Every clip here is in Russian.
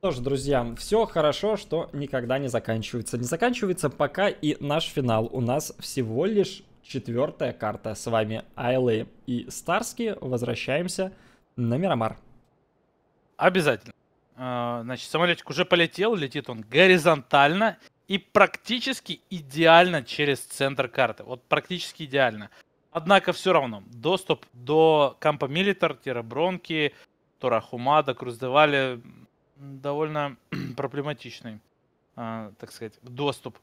Что ж, друзья, все хорошо, что никогда не заканчивается. Не заканчивается пока и наш финал. У нас всего лишь 4-я карта. С вами Айлы и Старски. Возвращаемся на Мирамар. Обязательно. Значит, самолетик уже полетел, летит он горизонтально и практически идеально через центр карты. Вот практически идеально. Однако все равно доступ до Кампа Милитар, Терабронки, Торахумада, Круздевали довольно проблематичный, так сказать, доступ.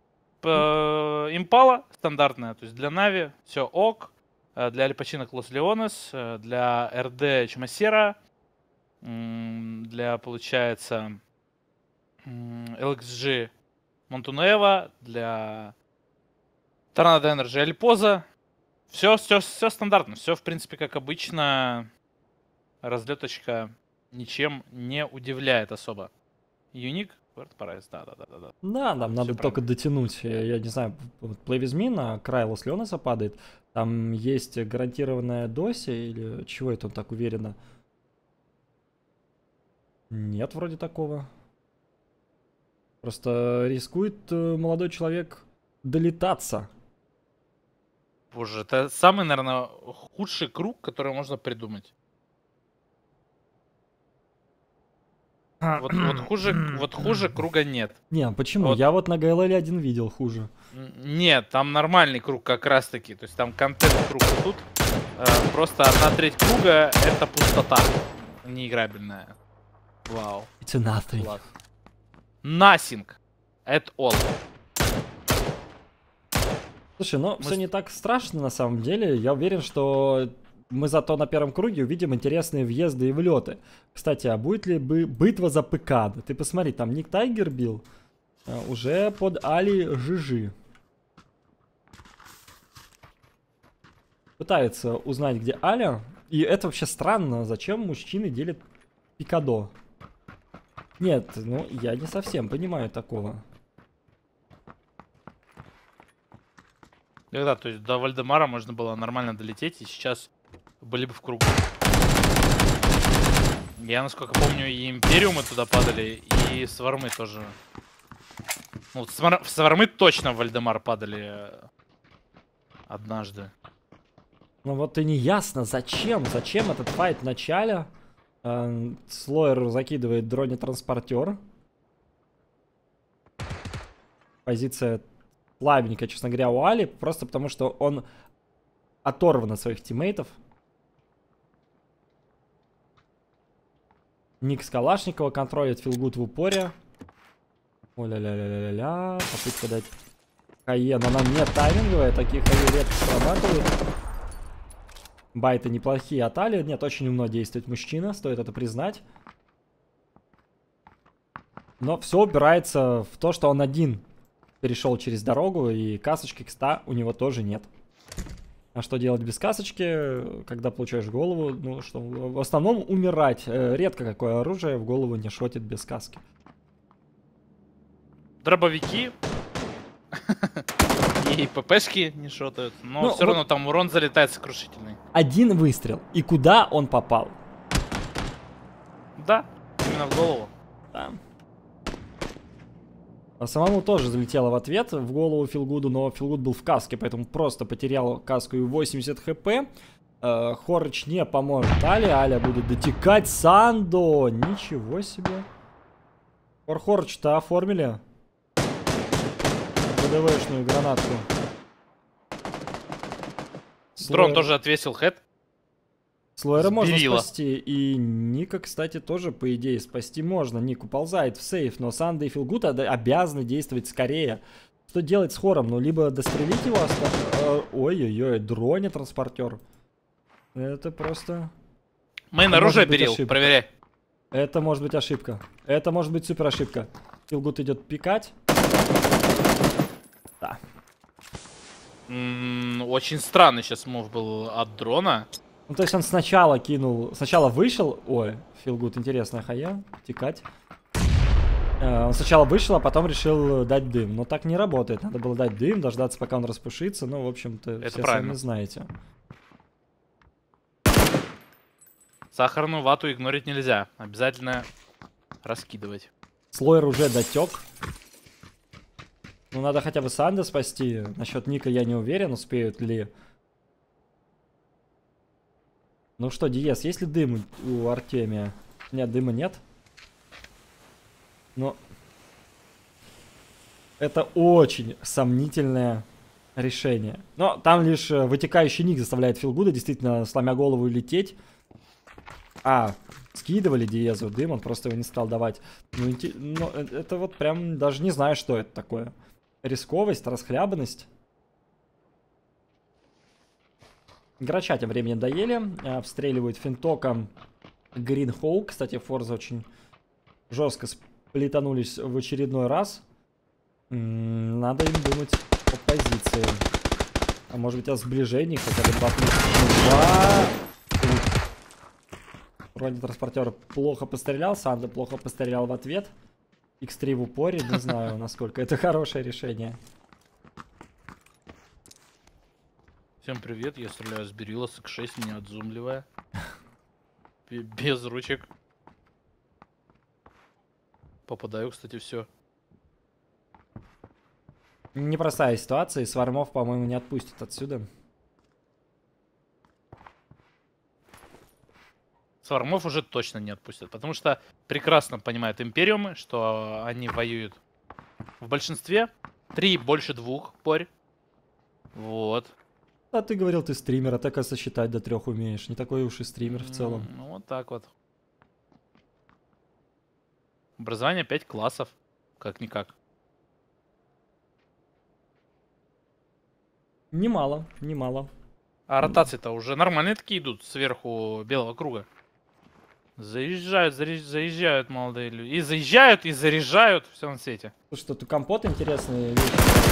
Импала стандартная, то есть для Нави все ок, для Альпачинок Лос Леонес, для РД Чмасера, для, получается, LXG Монтунеева, для Торнадо Энерджи Альпоза. Все стандартно, все в принципе как обычно. Разлеточка ничем не удивляет особо. Юник, WordPress, да. Да, нам надо только дотянуть. Я не знаю, Play With Me на край Лос Леонеса падает. Там есть гарантированная дося или чего это он так уверенно? Нет, вроде такого. Просто рискует молодой человек долетаться. Боже, это самый, наверное, худший круг, который можно придумать. Вот хуже круга нет. Не, почему? Вот. Я вот на ГЛЛ один видел хуже. Нет, там нормальный круг как раз таки. То есть там контент круг. Тут просто 1/3 круга это пустота. Неиграбельная. Вау. It's a nothing. Класс. Nothing. At all. Слушай, ну все не так страшно на самом деле. Я уверен, что мы зато на первом круге увидим интересные въезды и влеты. Кстати, а будет ли битва за ПК? Ты посмотри, там Ник Тайгер бил. Уже под Али Жижи. Пытается узнать, где Аля. И это вообще странно. Зачем мужчины делят пикадо? Нет, ну я не совсем понимаю такого. Да, то есть до Вальдемара можно было нормально долететь, и сейчас были бы в кругу. Я, насколько помню, и Империумы туда падали, и Свармы тоже. Ну, в Свармы точно в Вальдемар падали однажды. Ну вот и не ясно, зачем этот файт в начале. Слоер закидывает дроне-транспортер. Позиция слабенькая, честно говоря, у Али. Просто потому, что он оторван от своих тиммейтов. Ник с Калашникова контролит Филгуд в упоре. О-ля-ля-ля-ля-ля. Попытка дать хае, но она не тайминговая. Такие хае редко срабатывают. Байты неплохие от Али. Нет, очень умно действует мужчина, стоит это признать. Но все упирается в то, что он один перешел через дорогу, и касочки кста у него тоже нет. А что делать без касочки, когда получаешь голову? Ну, что, в основном умирать. Редко какое оружие в голову не шотит без каски. Дробовики и ППшки не шотают, но все равно там урон залетает сокрушительный. Один выстрел. И куда он попал? Да, именно в голову. Да. А самому тоже залетело в ответ в голову Филгуду, но Филгуд был в каске, поэтому просто потерял каску и 80 хп. Хорыч не поможет Али, Аля будет дотекать. Сандо! Ничего себе. Хорыч-то оформили. ВДВшную гранатку. Дрон тоже отвесил хэт. Слоера можно спасти, и Ника, кстати, тоже, по идее, спасти можно. Ник уползает в сейф, но Санда и Филгуд обязаны действовать скорее. Что делать с Хором? Ну, либо дострелить его, ой-ой-ой, дроне-транспортер. Это просто... Мейн оружие берил, проверяй. Это может быть ошибка. Это может быть супер ошибка. Филгуд идет пикать. Да. Очень странный сейчас мув был от дрона. Ну, то есть он сначала кинул... Сначала вышел... Ой, Филгуд, интересная хая. Текать. Он сначала вышел, а потом решил дать дым. Но так не работает. Надо было дать дым, дождаться, пока он распушится. Ну, в общем-то, все сами знаете. Сахарную вату игнорить нельзя. Обязательно раскидывать. Слойер уже дотек. Ну, надо хотя бы Санда спасти. Насчет Ника я не уверен, успеют ли. Ну что, Диес, есть ли дым у Артемия? Нет, дыма нет. Но это очень сомнительное решение. Но там лишь вытекающий ник заставляет Филгуда действительно, сломя голову, лететь. Скидывали Диезу дым, он просто его не стал давать. Но это вот прям даже не знаю, что это такое. Рисковость, расхлябанность. Грача тем временем доели. Обстреливают финтоком Гринхоук. Кстати, Форза очень жестко сплетанулись в очередной раз. Надо им думать о позиции. А может быть о сближении, хотя бы 2+2. Бронетранспортер плохо пострелял, Санда плохо пострелял в ответ. X3 в упоре, не знаю, насколько это хорошее решение. Всем привет, я стреляю с Берила с X6, не отзумливая. Без ручек. Попадаю, кстати, все. Непростая ситуация, и Свармов, по-моему, не отпустит отсюда. Свармов уже точно не отпустят, потому что прекрасно понимают империумы, что они воюют в большинстве. 3 больше 2 порь. Вот. А ты говорил, ты стример, а ты, оказывается, считать до 3 умеешь. Не такой уж и стример в целом. Ну, вот так вот. Образование 5 классов. Как-никак. Немало, немало. А ротации-то уже нормальные такие идут сверху белого круга. Заезжают, заезжают молодые люди. И заезжают, и заряжают. Все на свете. Слушай, тут компот интересные вещи.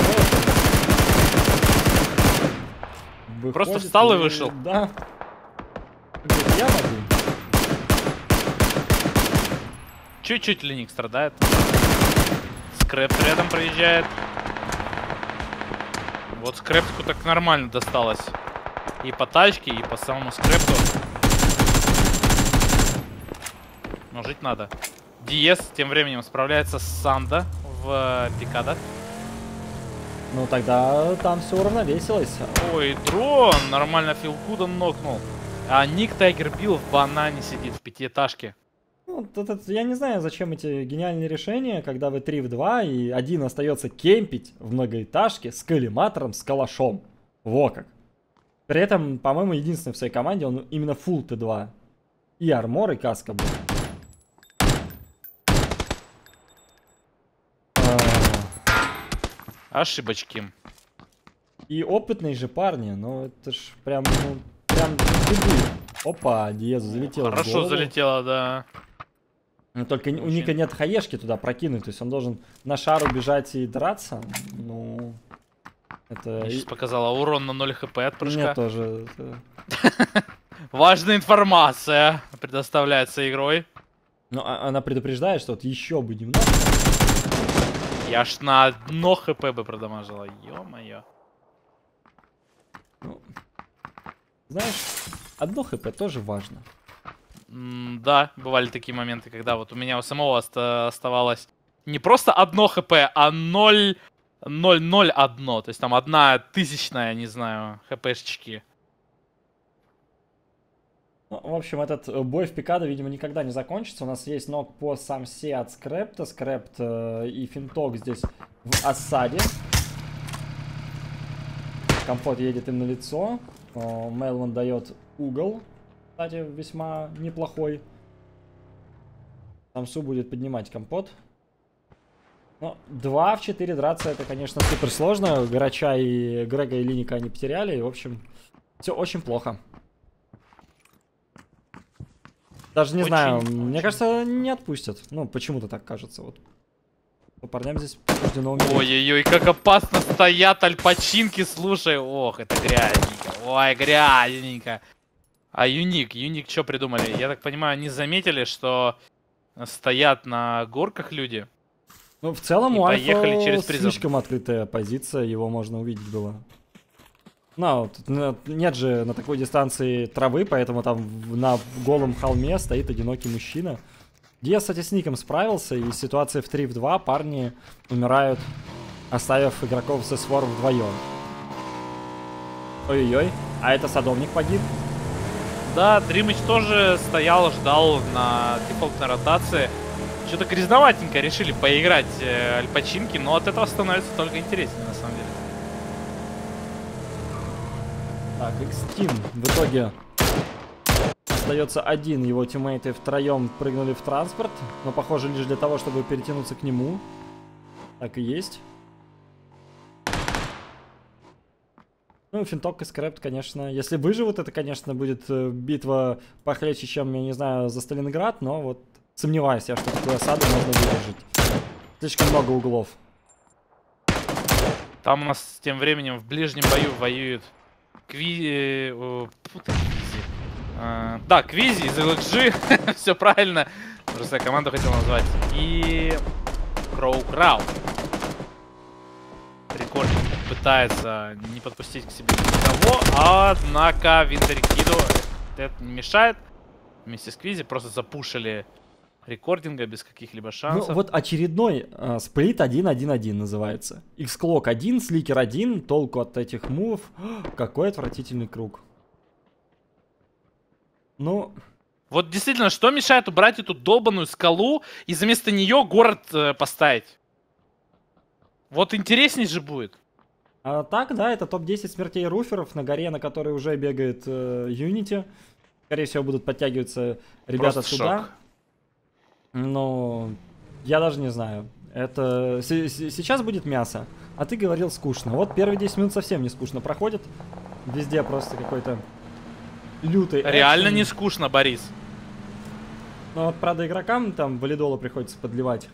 Выходит, просто встал и вышел. Да. Я могу. Чуть-чуть Леник страдает. Скрэп рядом проезжает. Вот скрэптку так нормально досталось. И по тачке, и по самому скрэпту. Но жить надо. Диес тем временем справляется с Санда в пикадах. Ну тогда там все уравновесилось. Ой, дрон! Нормально Филгуда нокнул. А Ник Тайгер Билл в банане сидит в пятиэтажке. Ну, я не знаю, зачем эти гениальные решения, когда вы 3 в 2, и один остается кемпить в многоэтажке с коллиматором, с калашом. Во как. При этом, по-моему, единственный в своей команде, он именно full Т2. И армор, и каска был. Ошибочки. И опытные же парни, ну это ж прям, ну, прям дебют. Опа, Диезу залетел. Хорошо залетело, да. Но только у Ника нет хаешки туда прокинуть, то есть он должен на шару бежать и драться. Ну, это... Мне сейчас показала урон на 0 хп от прыжка. Мне тоже. Важная информация предоставляется игрой. Ну, она предупреждает, что вот еще бы немного. Я ж на 1 хп бы продамажила, ё-моё. Ну, знаешь, 1 хп тоже важно. Да, бывали такие моменты, когда вот у меня у самого оставалось не просто 1 хп, а 0,001. То есть там 1 тысячная, не знаю, хпшечки. Ну, в общем, этот бой в пикадо, видимо, никогда не закончится. У нас есть нок по самсе от Скрэпта. Скрэпт и финток здесь в осаде. Компот едет им на лицо. Мелман дает угол. Кстати, весьма неплохой. Самсу будет поднимать компот. Но 2 в 4 драться, это, конечно, супер сложно. Грача и Грега и Линика они потеряли. И, в общем, все очень плохо. Даже не знаю, мне кажется, не отпустят. Ну, почему-то так кажется. Вот. По парням здесь суждено умереть. Ой-ой-ой, как опасно стоят альпачинки, слушай. Ох, это грязненько. Ой, грязненько. А Юник что придумали? Я так понимаю, они заметили, что стоят на горках люди. Ну, в целом, у поехали Альфа через призм. слишком открытая позиция, его можно увидеть было. Ну, нет же на такой дистанции травы, поэтому там на голом холме стоит одинокий мужчина. Диас, кстати, с ником справился, и ситуация в 3 в 2 парни умирают, оставив игроков с S4 вдвоем. Ой-ой-ой, а это садовник погиб. Да, Дримыч тоже стоял, ждал на дефолтной ротации. Что-то грязноватенько решили поиграть альпачинки, но от этого становится только интереснее, на самом деле. Так, X-Team в итоге остается один, его тиммейты втроем прыгнули в транспорт, но похоже лишь для того, чтобы перетянуться к нему. Так и есть. Ну, Финток и Скрэпт, конечно, если выживут, это, конечно, будет битва похлеще, чем, я не знаю, за Сталинград, но вот сомневаюсь я, что такую осаду можно выдержать. Слишком много углов. Там у нас тем временем в ближнем бою воюют Квизи... Да, Квизи из LXG, все правильно. Просто я команду хотел назвать. И Кроу Крау. Рекорд пытается не подпустить к себе никого, однако Винтеркиду это не мешает. Вместе с Квизи просто запушили рекординга без каких-либо шансов. Ну, вот очередной сплит 1-1-1 называется. X-Clock 1, Сликер 1, толку от этих мувов. Какой отвратительный круг. Ну... Вот действительно, что мешает убрать эту долбаную скалу и вместо нее город поставить? Вот интересней же будет. А так, да, это топ-10 смертей руферов на горе, на которой уже бегает Unity. Скорее всего, будут подтягиваться ребята Просто туда. шок. Но я даже не знаю. Это сейчас будет мясо. А ты говорил скучно. Вот первые 10 минут совсем не скучно проходят. Везде просто какой-то лютый экшен. Реально не скучно, Борис. Но вот, правда, игрокам там валидола приходится подливать.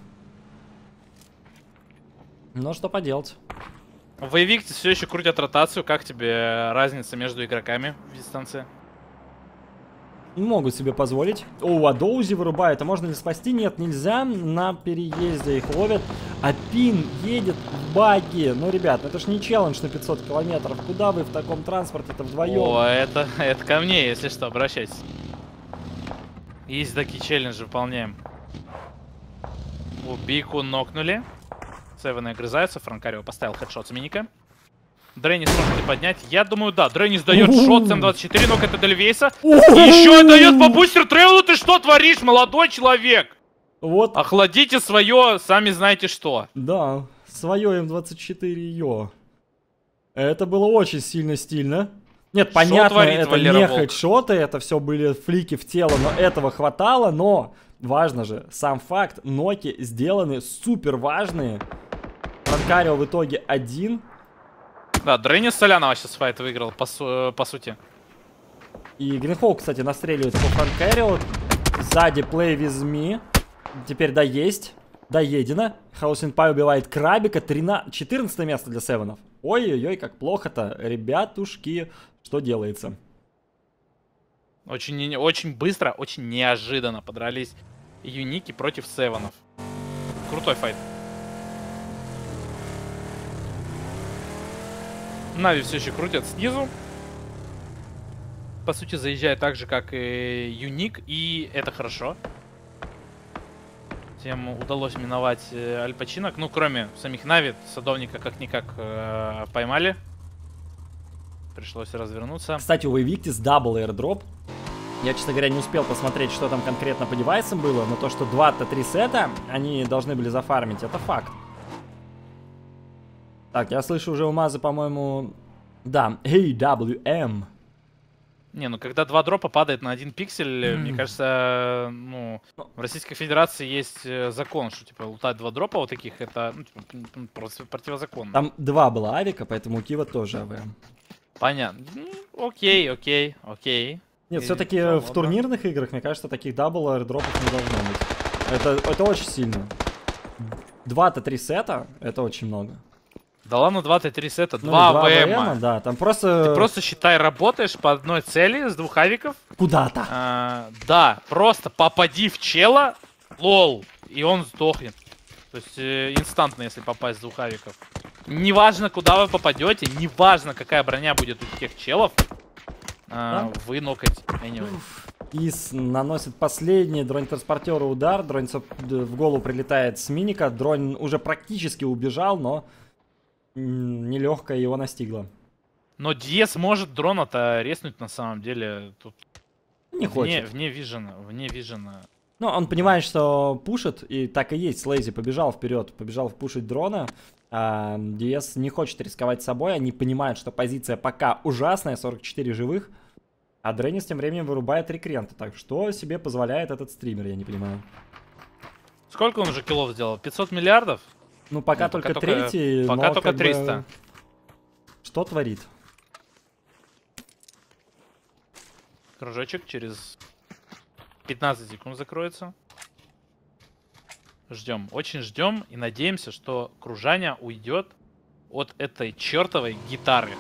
Но что поделать. В Эвикте все еще крутят ротацию. Как тебе разница между игроками в дистанции? Могут себе позволить. О, а Доузи вырубает. А можно ли спасти? Нет, нельзя. На переезде их ловят. А Пин едет в баги. Ну, ребят, это ж не челлендж на 500 километров. Куда вы в таком транспорте-то вдвоем? О, это ко мне, если что, обращайтесь. Есть такие челленджи, выполняем. Бику нокнули. Севены огрызаются. Франкарио поставил хедшот с миника. Дрейнис может ли поднять? Я думаю, да. Дрейнис дает шот, Сэм-24, нокает Эдельвейса. И еще дает по бустер Тревелу. Ты что творишь, молодой человек? Вот. Охладите свое, сами знаете что. Да, свое М24 ее. Это было очень сильно стильно. Нет, понятно, это не хедшоты, это все были флики в тело, но этого хватало, но важно же, сам факт, ноки сделаны супер важные. Франкарио в итоге один. Да, Дрейнис Солянова сейчас файт выиграл, по сути. И Гринхоук, кстати, настреливает по Франкарио. Сзади play with me. Теперь да, есть. Доедено. Хаусинпай убивает Крабика. 14 место для Севенов. Ой-ой-ой, как плохо-то. Ребятушки, что делается? Очень быстро, очень неожиданно подрались Юники против Севенов. Крутой файт. Нави все еще крутят снизу. По сути, заезжает так же, как и Юник, и это хорошо. Тем удалось миновать альпачинок. Ну, кроме самих Нави, садовника как-никак поймали. Пришлось развернуться. Кстати, у Invictus дабл airdrop. Я, честно говоря, не успел посмотреть, что там конкретно по девайсам было, но то, что 2-3 сета они должны были зафармить, это факт. Так, я слышу уже у Мазы, по-моему... Да, AWM. Не, ну когда 2 дропа падает на 1 пиксель, мне кажется, ну, в Российской Федерации есть закон, что, типа, лутать 2 дропа вот таких, это, ну, типа, просто противозаконно. Там 2 было авика, поэтому у Кива тоже АВМ. Понятно. Окей. Нет, все-таки в турнирных играх, мне кажется, таких дабл airdропов не должно быть. Это очень сильно. 2-3 сета, это очень много. Да ладно, 2-3 сета, 2 АВМ. Да, там просто... Ты просто, считай, работаешь по одной цели с 2 авиков. Куда-то. Да, просто попади в чела, лол, и он сдохнет. То есть инстантно, если попасть с 2 авиков. Неважно, куда вы попадете, неважно, какая броня будет у тех челов, вы нокаете. Anyway. Ис наносит последний дрон-транспортера удар. Дрон в голову прилетает с миника. Дрон уже практически убежал, но нелегкая его настигла. Но Диес может дрона-то резнуть на самом деле. Тут не хочет. Вне вижена. Ну, он понимает, что пушит, и так и есть. Слейзи побежал вперед, побежал пушить дрона. А Диес не хочет рисковать собой. Они понимают, что позиция пока ужасная, 44 живых. А Дренис тем временем вырубает рекрента. Так что себе позволяет этот стример, я не понимаю. Сколько он уже киллов сделал? 500 миллиардов? Ну, пока только третий. Пока только 300. Что творит? Кружочек через 15 секунд закроется. Ждем, очень ждем и надеемся, что кружаня уйдет от этой чертовой гитары.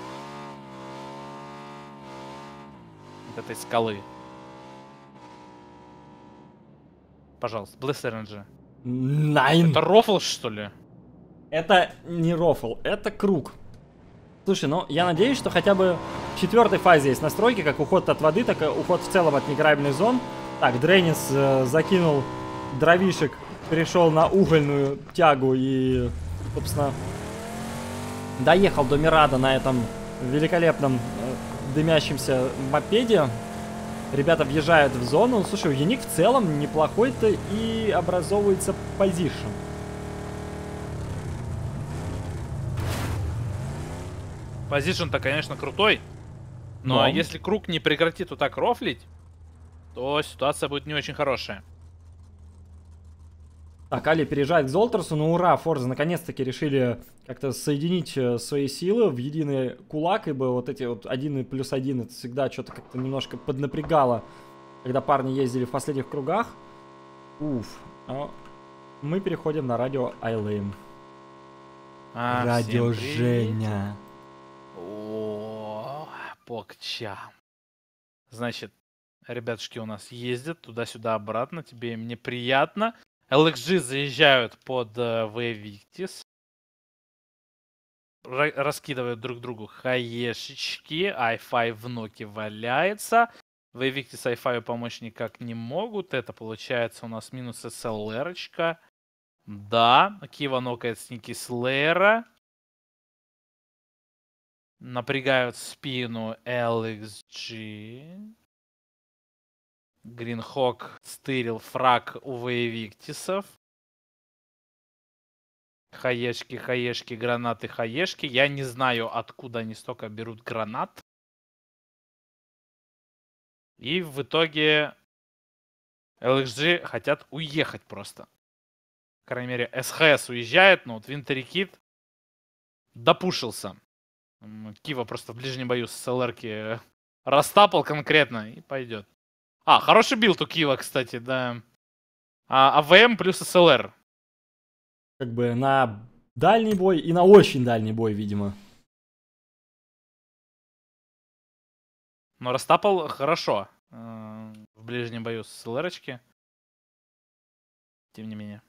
От этой скалы. Пожалуйста, Bless RNG. Найн. Это рофл, что ли? Это не рофл, это круг. Слушай, ну я надеюсь, что хотя бы в 4-й фазе есть настройки, как уход от воды, так и уход в целом от неиграбельных зон. Так, Дренис закинул дровишек, перешел на угольную тягу и, собственно, доехал до Мирада на этом великолепном дымящемся мопеде. Ребята въезжают в зону. Слушай, у Юник в целом неплохой-то и образовывается позишн. Позишн-то, конечно, крутой. Но если круг не прекратит вот так рофлить, то ситуация будет не очень хорошая. Так, Али переезжает к Золтерсу. Ну ура, Форза наконец-таки решили как-то соединить свои силы в единый кулак, ибо вот эти вот 1 плюс 1 это всегда что-то как-то немножко поднапрягало, когда парни ездили в последних кругах. Уф. А мы переходим на радио Айлэм. Радио Женя. О, покча. Значит, ребятушки у нас ездят туда-сюда обратно. Тебе и мне приятно. LXG заезжают под V-Victis. Раскидывают друг другу хаешечки. i5 в ноке валяется. V-Victis i5 помочь никак не могут. Это получается у нас минус SLR-очка. Да, Кива нокает сники Слэра. Напрягают спину LXG. Гринхок стырил фраг у Вейвиктисов. Хаешки, хаешки, гранаты, хаешки. Я не знаю, откуда они столько берут гранат. И в итоге LXG хотят уехать просто. По крайней мере, СХС уезжает, но вот Винтерикид допушился. Кива просто в ближнем бою с СЛРки растапал конкретно и пойдет. А, хороший билд у Кива, кстати, да. АВМ плюс СЛР. Как бы на дальний бой и на очень дальний бой, видимо. Но растапал хорошо в ближнем бою с СЛРочки. Тем не менее.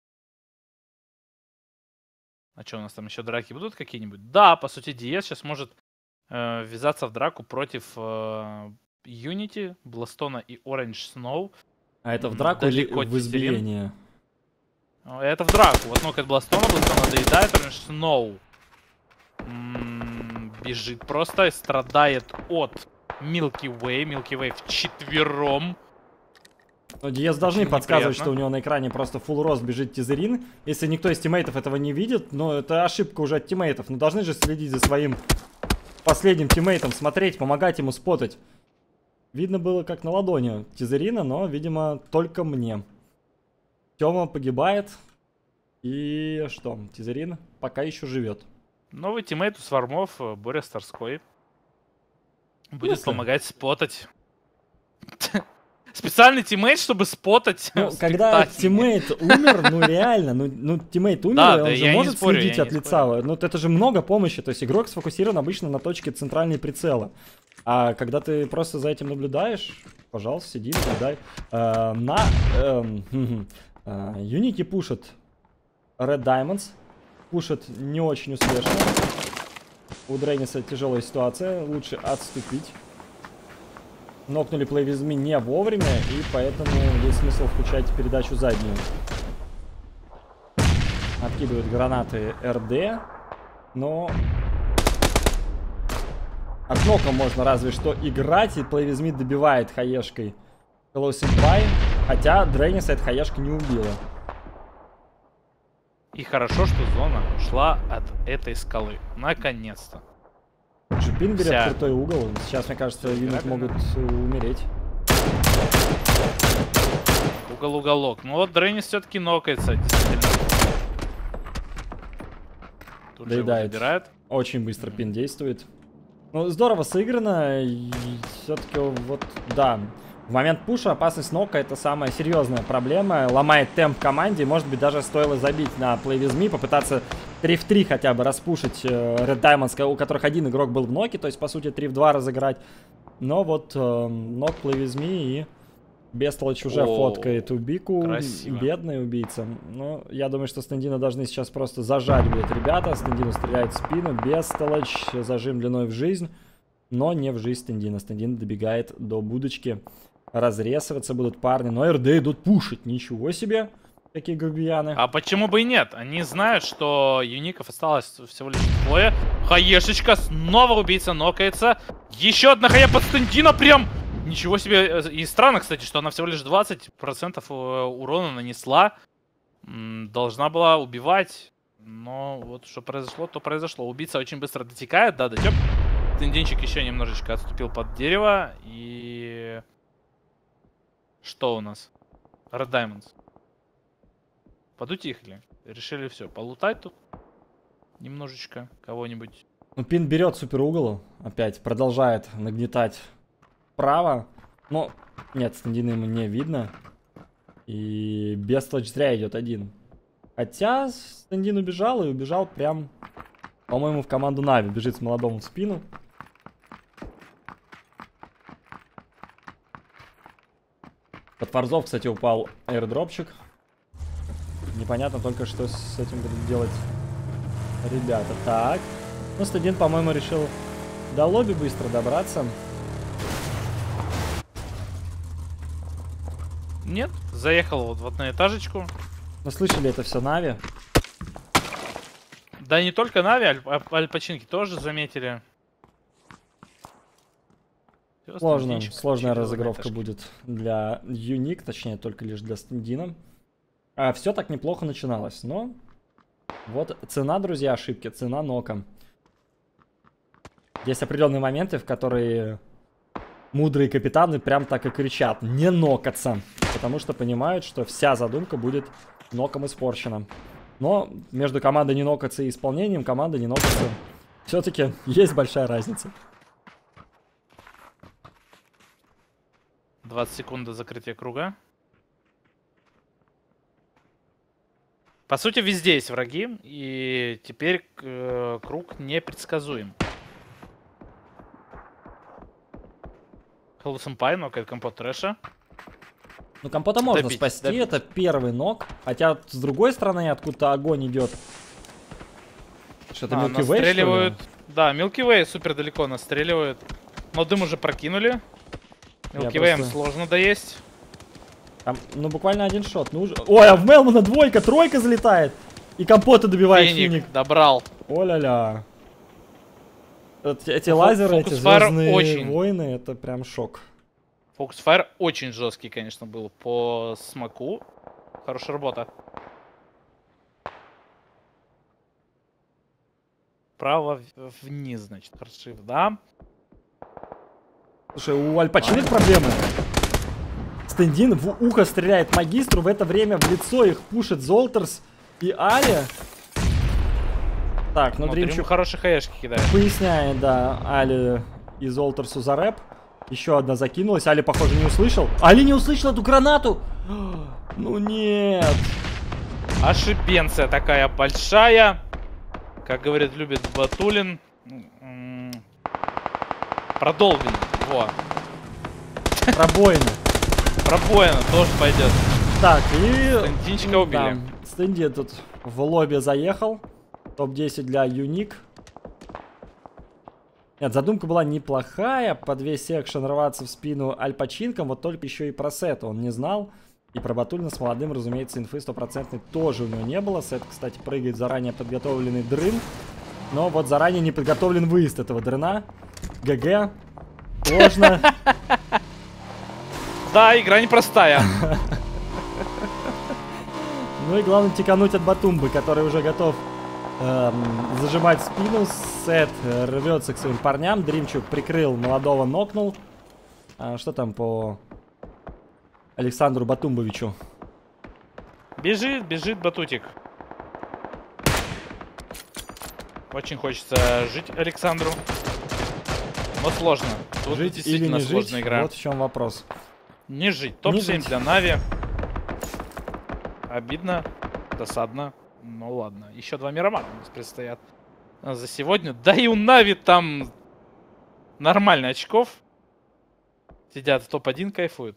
А что, у нас там еще драки будут какие-нибудь? Да, по сути, Диес сейчас может ввязаться в драку против Unity, Бластона и Orange Snow. А это в драку или в избиение? Это в драку. Вот нокает Бластона, Бластона доедает, Orange Snow бежит просто и страдает от Milky Way. Milky Way вчетвером. Но Диес должны подсказывать, что у него на экране просто full рост бежит Тизерин. Если никто из тиммейтов этого не видит, но это ошибка уже от тиммейтов. Но должны же следить за своим последним тиммейтом, смотреть, помогать ему спотать. Видно было как на ладони Тизерина, но, видимо, только мне. Тёма погибает. И что, Тизерин пока еще живет. Новый тиммейт у Свармов, Боря Старской. Будет помогать спотать. Специальный тиммейт, чтобы спотать. Ну, когда тиммейт умер, ну реально, ну тиммейт умер, да, он же может следить от лица. Ну это же много помощи, то есть игрок сфокусирован обычно на точке центральной прицела. А когда ты просто за этим наблюдаешь, пожалуйста, сиди, наблюдай. Unity пушит Red Diamonds. Пушит не очень успешно. У Дрейниса тяжелая ситуация, лучше отступить. Нокнули Play With Me не вовремя, и поэтому есть смысл включать передачу заднюю. Откидывают гранаты РД, но от нока можно разве что играть, и Play With Me добивает хаешкой Hello Senpai, хотя Дрейниса эта хаешка не убила. И хорошо, что зона ушла от этой скалы. Наконец-то. Джипин берет крутой угол. Сейчас, мне кажется, юнит могут умереть. Уголок. Ну вот Дрейнис все-таки нокается, действительно. Тут доедает. Очень быстро пин действует. Ну, здорово сыграно. Все-таки вот, да. В момент пуша опасность нока — это самая серьезная проблема. Ломает темп команде. Может быть, даже стоило забить на Play With Me, попытаться 3 в 3 хотя бы распушить Red Diamonds, у которых один игрок был в ноке. То есть, по сути, 3 в 2 разыграть. Но вот нок Play With Me, и Бестолочь уже фоткает Убику. Красиво. Бедный убийца. Ну, я думаю, что Стендина должны сейчас просто зажать будет ребята. Стендина стреляет в спину. Бестолочь. Зажим длиной в жизнь. Но не в жизнь Стендина. Стендина добегает до будочки. Разрезываться будут парни. Но РД идут пушить. Ничего себе. Какие грубияны. А почему бы и нет? Они знают, что юников осталось всего лишь двое. Хаешечка. Снова убийца нокается. Еще одна хая под Стендина прям. Ничего себе. И странно, кстати, что она всего лишь 20% урона нанесла. Должна была убивать. Но вот что произошло, то произошло. Убийца очень быстро дотекает. Да, дотек. Стендинчик еще немножечко отступил под дерево. И... Что у нас? Red Diamonds. Подутихли. Решили все, полутать тут немножечко кого-нибудь. Ну, пин берет супер угол. Опять продолжает нагнетать вправо. Но нет, Стендина ему не видно. И Бестолочь зря идет один. Хотя Стендин убежал, и убежал прям, по-моему, в команду Нави. Бежит с молодому в спину. Под форзов, кстати, упал airdropчик. Непонятно только, что с этим будут делать ребята. Так. Ну, Стендин, по-моему, решил до лобби быстро добраться. Нет, заехал вот в одноэтажечку. Мы слышали, это все Нави. Да не только Нави, Альпачинки тоже заметили. Сложная разыгровка будет для Юник, точнее, только лишь для Стендина. Все так неплохо начиналось, но вот цена, друзья, ошибки, цена нока. Есть определенные моменты, в которые мудрые капитаны прям так и кричат: не нокаться, потому что понимают, что вся задумка будет ноком испорчена. Но между командой не нокаться и исполнением команды не нокаться все-таки есть большая разница. 20 секунд до закрытия круга. По сути, везде есть враги, и теперь круг непредсказуем. Hello Senpai нокает компот трэша. Ну, компота можно спасти, это первый нок. Хотя, с другой стороны, откуда-то огонь идет. Что-то Milky Way, настреливают. Да, Milky Way супер далеко настреливают. Но дым уже прокинули. Milky Way просто... сложно доесть. Там, ну, буквально один шот нужен. Ой, а в Мелмана двойка, тройка залетает. И компота добивает Финик. Добрал. О-ля-ля. Эти лазеры, эти звездные войны, это прям шок. Фокус-файр очень жесткий, конечно, был по смоку. Хорошая работа. Право вниз, значит, харшив, да. Слушай, у Альпачинок проблемы. Стендин в ухо стреляет магистру, в это время в лицо их пушит Золтерс и Али. Так, ну Дримчук хорошие хаешки кидает. Поясняет, да, Али и Золтерсу за рэп. Еще одна закинулась, Али, похоже, не услышал. Али не услышал эту гранату! Ну нет! Ошибенция такая большая. Как говорит, любит Батулин. Продолбин. Во. Пробоина. Пробоина тоже пойдет. Так, и... Стендинчика убили. Да, Стенди тут в лобби заехал. Топ-10 для Юник. Нет, задумка была неплохая, под весь экшен рваться в спину альпачинком, вот только еще и про Сета он не знал. И про Батулина с молодым, разумеется, инфы 100% тоже у него не было. Сет, кстати, прыгает заранее подготовленный дрын. Но вот заранее не подготовлен выезд этого дрына. ГГ. Сложно. Да, игра непростая. Ну и главное тикануть от Батумбы, который уже готов зажимать спину. Сет рвется к своим парням. Дримчук прикрыл, молодого нокнул. Что там по Александру Батумбовичу? Бежит, бежит Батутик. Очень хочется жить Александру. Но сложно. Тут Жить действительно или не сложная жить? игра. Вот в чем вопрос. Не жить. Топ-7 для Нави. Обидно, досадно. Ну ладно. Еще 2 миромана у нас предстоят за сегодня. Да и у Нави там нормально очков. Сидят в топ-1, кайфуют.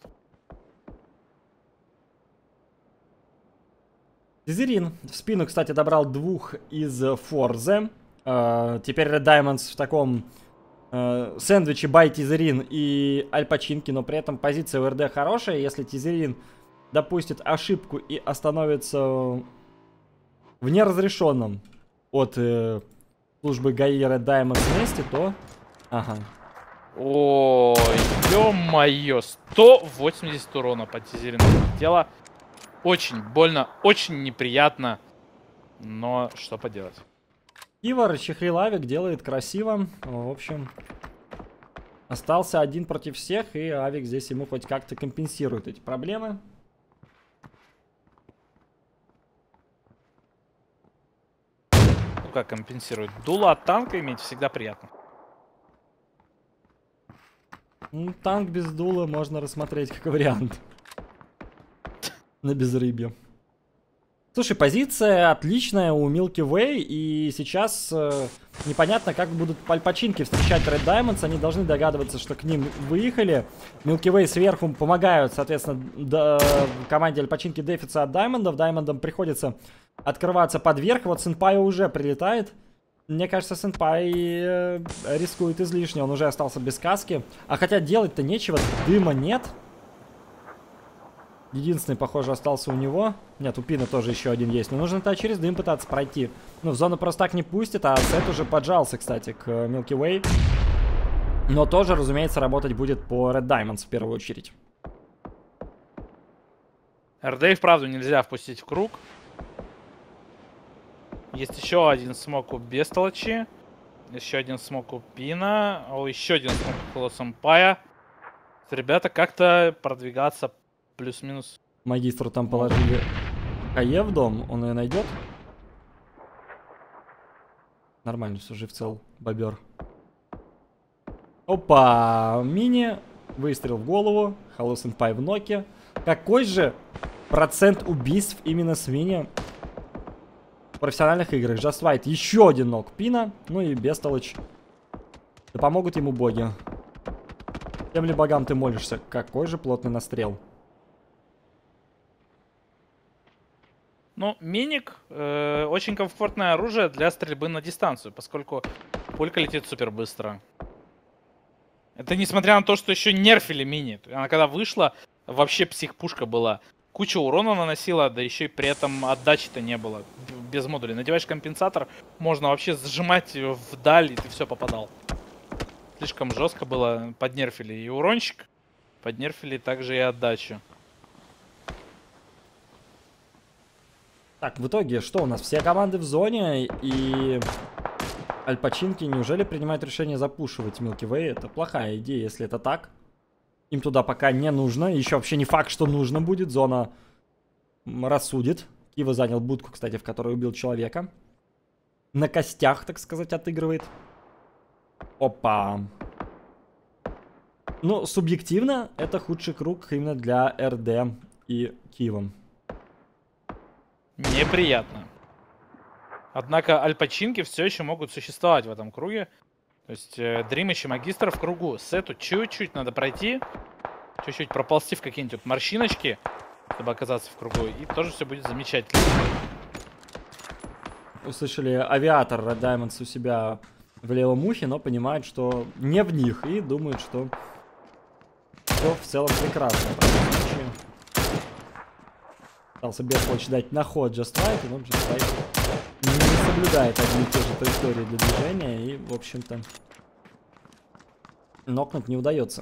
Тизерин в спину, кстати, добрал 2 из Форзе. Теперь Red Diamonds в таком сэндвиче бай Тизерин и Альпачинки, но при этом позиция у РД хорошая. Если Тизерин допустит ошибку и остановится в неразрешенном от службы ГАИ Red Diamonds месте, то... Ага. Ой, ё-моё, 180 урона по Тизерину тело. Очень больно, очень неприятно, но что поделать. Кива расчехлил Авик, делает красиво. В общем, остался один против всех, и Авик здесь ему хоть как-то компенсирует эти проблемы. Ну как компенсирует? Дуло от танка иметь всегда приятно. Ну, танк без дула можно рассмотреть как вариант. На безрыбье. Слушай, позиция отличная у Milky Way, и сейчас непонятно, как будут Альпачинки встречать Red Diamonds. Они должны догадываться, что к ним выехали. Milky Way сверху помогают, соответственно, команде Альпачинки дефиться от Даймондов. Даймондам приходится открываться под верх. Вот Сенпай уже прилетает. Мне кажется, Сенпай рискует излишне. Он уже остался без каски. А хотя делать-то нечего, дыма нет. Единственный, похоже, остался у него. Нет, у Пина тоже еще один есть. Но нужно-то через дым пытаться пройти. Ну, в зону просто так не пустит. А Сет уже поджался, кстати, к Milky Way. Но тоже, разумеется, работать будет по Red Diamonds в первую очередь. РД и вправду нельзя впустить в круг. Есть еще один смок у Бестолочи. Еще один смок у Пина. О, еще один смок у Колосампая. Ребята как-то продвигаться плюс-минус. Магистру там положили АЕ в дом. Он ее найдет. Нормально, все жив цел. Бобер. Опа! Мини. Выстрел в голову. Hello Senpai в ноке. Какой же процент убийств именно с мини в профессиональных играх? Just White. Еще один нок Пина. Ну и Бестолочь. Да помогут ему боги. Тем ли богам ты молишься? Какой же плотный настрел. Ну, Миник очень комфортное оружие для стрельбы на дистанцию, поскольку пулька летит супер быстро. Это несмотря на то, что еще нерфили Мини. Она когда вышла, вообще псих-пушка была. Куча урона наносила, да еще и при этом отдачи-то не было. Без модулей. Надеваешь компенсатор, можно вообще сжимать вдаль, и ты все попадал. Слишком жестко было. Поднерфили и урончик, поднерфили также и отдачу. Так, в итоге, что у нас? Все команды в зоне, и Альпачинки неужели принимают решение запушивать Milky Way? Это плохая идея, если это так. Им туда пока не нужно. Еще вообще не факт, что нужно будет. Зона рассудит. Кива занял будку, кстати, в которой убил человека. На костях, так сказать, отыгрывает. Опа. Ну, субъективно, это худший круг именно для РД и Кива. Неприятно. Однако Альпачинки все еще могут существовать в этом круге. То есть Дримыч и Магистр в кругу. Сету чуть-чуть надо пройти. Чуть-чуть проползти в какие-нибудь морщиночки, чтобы оказаться в кругу. И тоже все будет замечательно. Услышали авиатор Red Diamonds у себя в левом ухе, но понимают, что не в них, и думают, что все в целом прекрасно. Пытался Бестолочь дать на ход Just Right, но Just Right не соблюдает одни и те же траектории для движения, и, в общем-то, нокнуть не удается.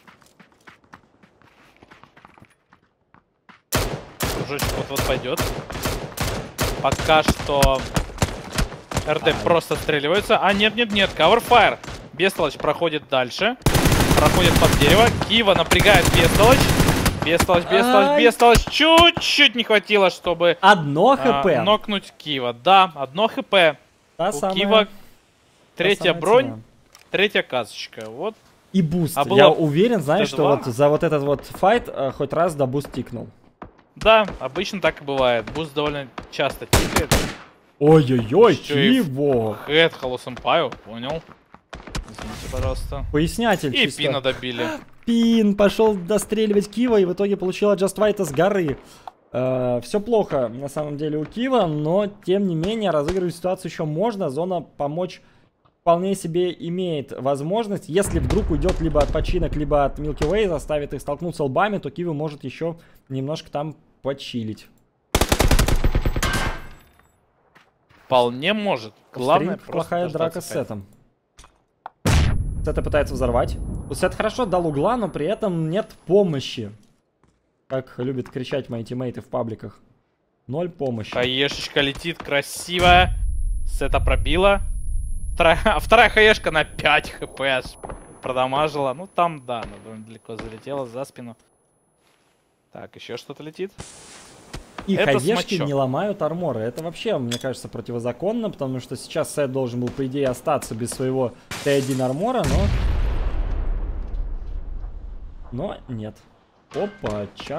Кружочек вот-вот пойдет. Пока что РД просто отстреливается. А, нет-нет-нет, Coverfire. Бестолочь проходит дальше. Проходит под дерево. Кива напрягает Бестолочь. Бестолочь. Чуть-чуть не хватило, чтобы... Одно хп. Нокнуть Кива. Да, одно хп. У Кива третья бронь, цена. Третья касочка. Вот. И буст. Я уверен, знаешь, что вот за вот этот вот файт хоть раз да буст тикнул. Да, обычно так и бывает. Буст довольно часто тикает. Ой-ой-ой, Киво! Хэт, Hello Senpai, понял. Извините, пожалуйста. Пояснятель и чисто. Пина добили. Пин пошел достреливать Кива и в итоге получил от Just White с горы. Все плохо на самом деле у Кива, но тем не менее разыгрывать ситуацию еще можно. Зона помочь вполне себе имеет возможность. Если вдруг уйдет либо от починок, либо от Milky Way, заставит их столкнуться лбами, то Кива может еще немножко там почилить. Вполне может. Главное, плохая драка с Сетом. Сета пытается взорвать. Сет хорошо дал угла, но при этом нет помощи. Как любят кричать мои тиммейты в пабликах. 0 помощи. Хаешечка летит красиво. Сета пробила. Вторая хаешка на 5 хп продамажила. Ну там, да, она довольно далеко залетела за спину. Так, еще что-то летит. И хаешки не ломают армора. Это вообще, мне кажется, противозаконно, потому что сейчас Сет должен был, по идее, остаться без своего Т1 армора, но нет. Опа-ча.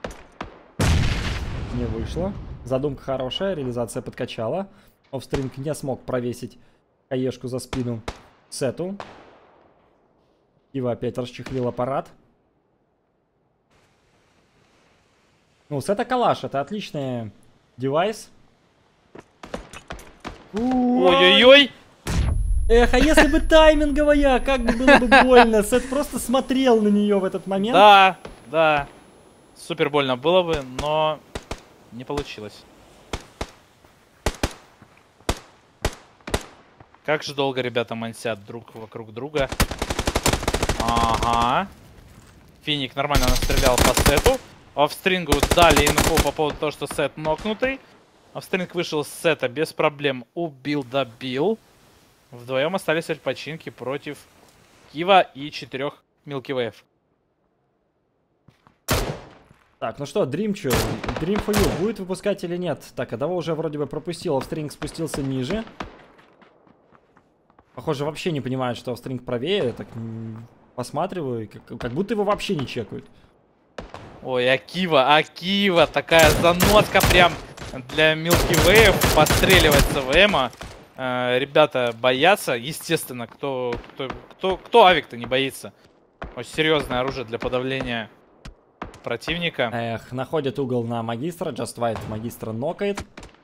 Не вышло. Задумка хорошая, реализация подкачала. Офстринг не смог провесить хаешку за спину Сету. Ива опять расчехлил аппарат. Ну, Сета калаш, это отличный девайс. Ой-ой-ой! Эх, а если бы тайминговая, как бы было бы больно. Сет просто смотрел на нее в этот момент. Да, да. Супер больно было бы, но не получилось. Как же долго ребята мансят друг вокруг друга. Ага. Финик нормально настрелял по Сету. Офстрингу дали инфу по поводу того, что Сет нокнутый. Офстринг вышел с Сета без проблем. Убил, добил. Вдвоем остались починки против Кива и 4 Milky Way. Так, ну что, Dream for You будет выпускать или нет? Так, Адава уже вроде бы пропустил, Офстринг спустился ниже. Похоже, вообще не понимает, что Офстринг правее. Я так посматриваю, как будто его вообще не чекают. Ой, Акива, такая занотка прям для Milky Way, подстреливать ЦВМа. Ребята боятся, естественно, кто авик-то не боится. Очень серьезное оружие для подавления противника. Эх, находит угол на магистра, Just White магистра нокает.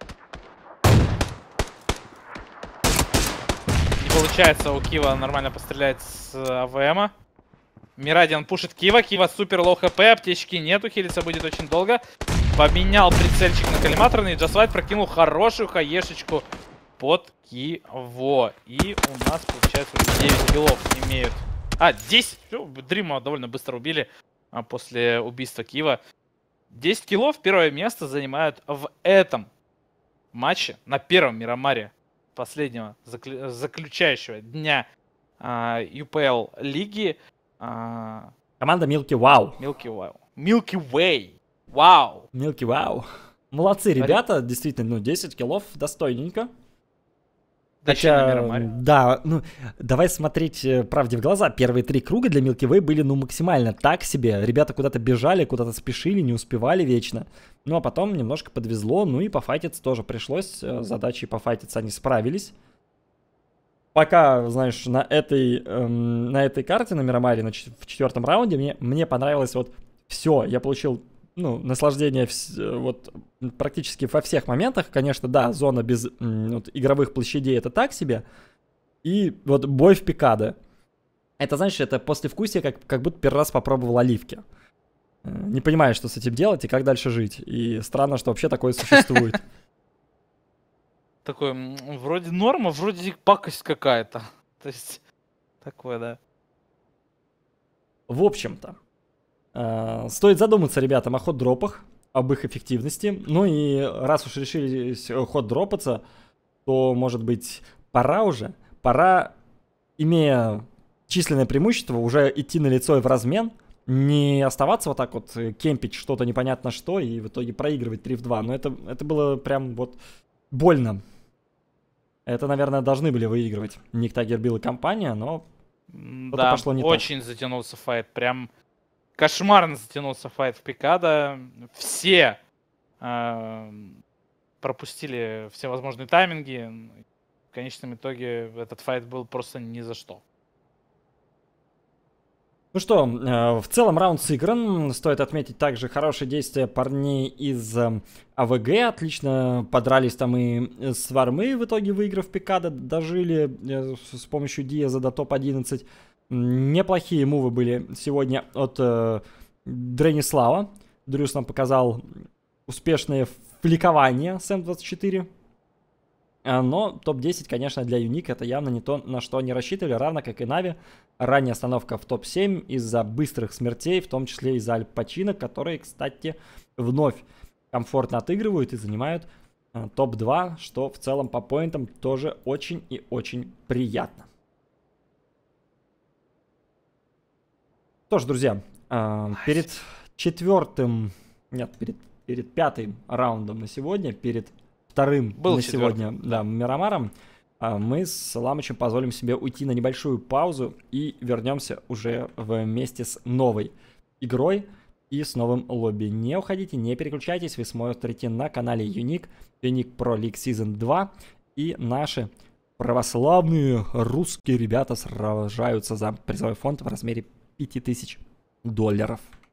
Не получается у Кива нормально пострелять с АВМа. Мирадиан пушит Кива, Кива супер лоу хп, аптечки нету, хилиться будет очень долго. Поменял прицельчик на коллиматорный, Just White прокинул хорошую хаешечку под Киво. И у нас, получается, уже 9 киллов имеют. 10! Дрима довольно быстро убили после убийства Кива. 10 киллов, первое место занимают в этом матче на первом Мирамаре последнего заключающего дня UPL лиги. Команда Milky Wow. Milky Way. Вау. Milky Wow. Молодцы, ребята, действительно, 10 киллов достойненько. Хотя, да, ну, давай смотреть правде в глаза. Первые 3 круга для Milky Way были, максимально так себе. Ребята куда-то бежали, куда-то спешили, не успевали вечно. Ну, а потом немножко подвезло, ну и пофайтиться тоже пришлось. Задачей пофайтиться они справились. Пока, знаешь, на этой карте, на Мирамаре, в 4-м раунде, мне понравилось вот все. Я получил, наслаждение вот практически во всех моментах. Конечно, да, зона без игровых площадей — это так себе. И вот бой в Пикадо. Это, знаешь, это послевкусие, как будто первый раз попробовал оливки. Не понимаю, что с этим делать и как дальше жить. И странно, что вообще такое существует. Такой, вроде норма, вроде пакость какая-то. То есть, такое, да. В общем-то, стоит задуматься ребятам о хот-дропах, об их эффективности. Ну и раз уж решили хот-дропаться, то, может быть, пора, имея численное преимущество, уже идти на лицо и в размен, не оставаться вот так вот, кемпить что-то непонятно что и в итоге проигрывать 3 в 2. Но это было прям вот больно. Это, наверное, должны были выигрывать Ник, Тайгер Билл и компания, но да, пошло не очень так. Затянулся файт. Прям кошмарно затянулся файт в Пикадо. Все пропустили все возможные тайминги. В конечном итоге этот файт был просто ни за что. Ну что, в целом раунд сыгран. Стоит отметить также хорошие действия парней из АВГ. Отлично подрались там и с Вармы, в итоге выиграв Пикадо, дожили с помощью Диаза до топ-11. Неплохие мувы были сегодня от Дренислава. Дрюс нам показал успешное фликование с М24. Но топ-10, конечно, для Юник это явно не то, на что они рассчитывали, равно как и Нави. Ранняя остановка в топ-7 из-за быстрых смертей, в том числе из-за Аль Пачино, которые, кстати, вновь комфортно отыгрывают и занимают топ-2, что в целом по поинтам тоже очень и очень приятно. Что ж, друзья, перед пятым раундом на сегодня, перед вторым на сегодня, да, Мирамаром, мы с Ламычем позволим себе уйти на небольшую паузу и вернемся уже вместе с новой игрой и с новым лобби. Не уходите, не переключайтесь, вы смотрите на канале Юник, Юник Pro League Season 2, и наши православные русские ребята сражаются за призовой фонд в размере $5000.